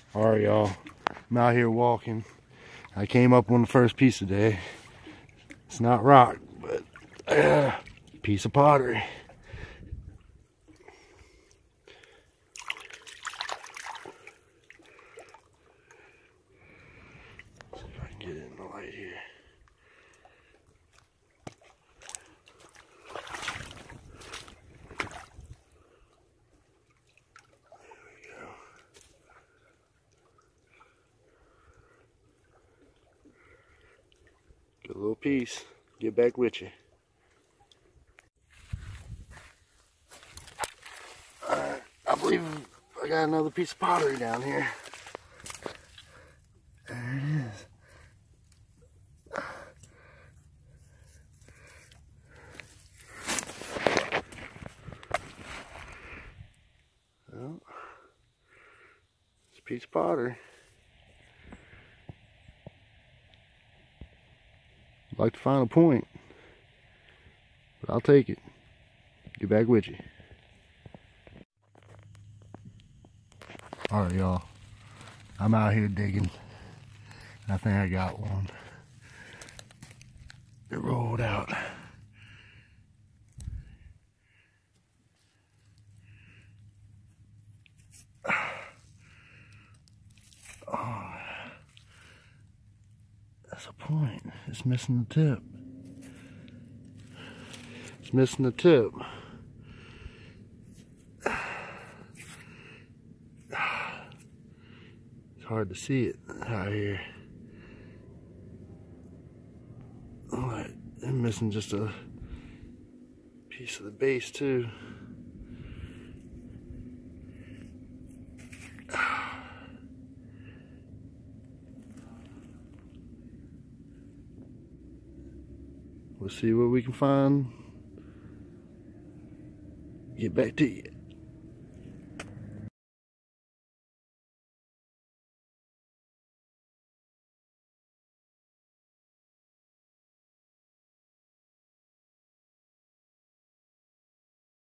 Alright, y'all. I'm out here walking. I came up on the first piece today. It's not rock, but piece of pottery. See if I can get it in the light here. Good little piece. Get back with you. Alright, I believe I got another piece of pottery down here. There it is. Well, it's a piece of pottery. I'd like to find a point, but I'll take it. Get back with you. Alright, y'all. I'm out here digging. I think I got one. It rolled out. Oh, that's a point. It's missing the tip. It's missing the tip. It's hard to see it out here. Oh, I'm missing just a piece of the base too. We'll see what we can find. Get back to you.